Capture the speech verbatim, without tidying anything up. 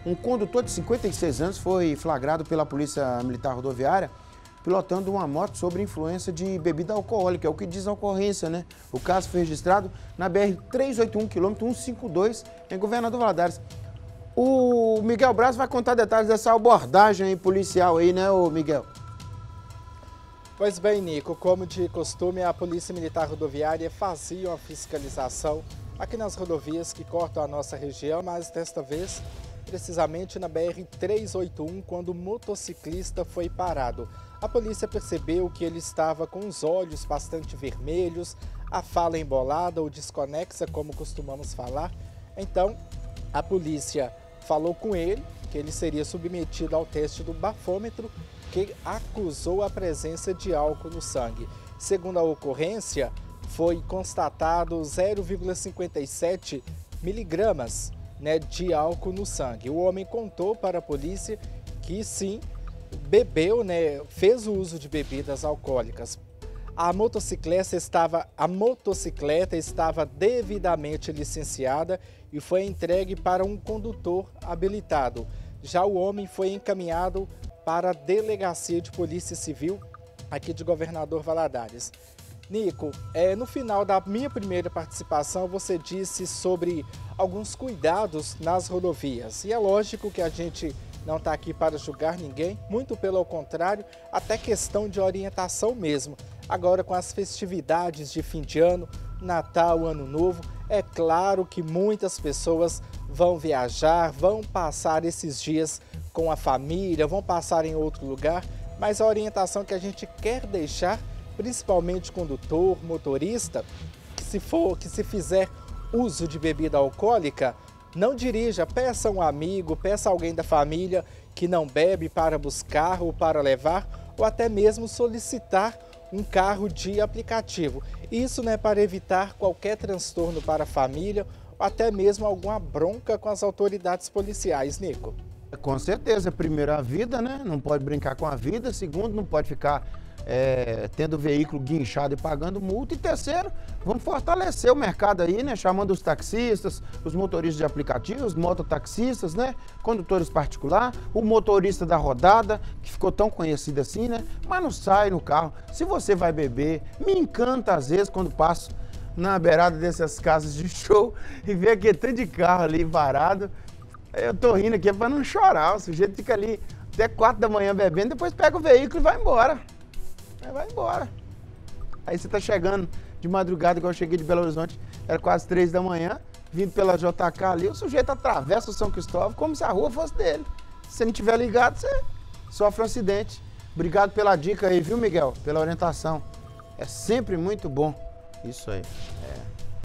Um condutor de cinquenta e seis anos foi flagrado pela Polícia Militar Rodoviária pilotando uma moto sob influência de bebida alcoólica, é o que diz a ocorrência, né? O caso foi registrado na B R trezentos e oitenta e um, quilômetro cento e cinquenta e dois, em Governador Valadares. O Miguel Braz vai contar detalhes dessa abordagem aí policial aí, né, ô Miguel? Pois bem, Nico, como de costume, a Polícia Militar Rodoviária fazia uma fiscalização aqui nas rodovias que cortam a nossa região, mas desta vez, precisamente na B R trezentos e oitenta e um, quando o motociclista foi parado. A polícia percebeu que ele estava com os olhos bastante vermelhos, a fala embolada ou desconexa, como costumamos falar. Então, a polícia falou com ele que ele seria submetido ao teste do bafômetro, que acusou a presença de álcool no sangue. Segundo a ocorrência, foi constatado zero vírgula cinquenta e sete miligramas, né, de álcool no sangue. O homem contou para a polícia que sim, bebeu, né, fez o uso de bebidas alcoólicas. A motocicleta estava, a motocicleta estava devidamente licenciada e foi entregue para um condutor habilitado. Já o homem foi encaminhado para a Delegacia de Polícia Civil aqui de Governador Valadares. Nico, é, no final da minha primeira participação você disse sobre alguns cuidados nas rodovias. E é lógico que a gente não está aqui para julgar ninguém, muito pelo contrário, até questão de orientação mesmo. Agora, com as festividades de fim de ano, Natal, Ano Novo, é claro que muitas pessoas vão viajar, vão passar esses dias com a família, vão passar em outro lugar, mas a orientação que a gente quer deixar, principalmente condutor, motorista, que se for, que se fizer uso de bebida alcoólica, não dirija, peça um amigo, peça alguém da família que não bebe para buscar ou para levar, ou até mesmo solicitar um carro de aplicativo. Isso, né, para evitar qualquer transtorno para a família ou até mesmo alguma bronca com as autoridades policiais, Nico. Com certeza, primeiro a vida, né? Não pode brincar com a vida. Segundo, não pode ficar é, tendo veículo guinchado e pagando multa. E terceiro, vamos fortalecer o mercado aí, né? Chamando os taxistas, os motoristas de aplicativos, mototaxistas, né? Condutores particulares, o motorista da rodada, que ficou tão conhecido assim, né? Mas não sai no carro. Se você vai beber, me encanta às vezes quando passo na beirada dessas casas de show e ver aquele tanto de carro ali varado. Eu tô rindo aqui para não chorar, o sujeito fica ali até quatro da manhã bebendo, depois pega o veículo e vai embora. Aí vai embora. Aí você tá chegando de madrugada, igual eu cheguei de Belo Horizonte, era quase três da manhã, vindo pela J K ali, o sujeito atravessa o São Cristóvão como se a rua fosse dele. Se você não tiver ligado, você sofre um acidente. Obrigado pela dica aí, viu, Miguel? Pela orientação. É sempre muito bom. Isso aí. É.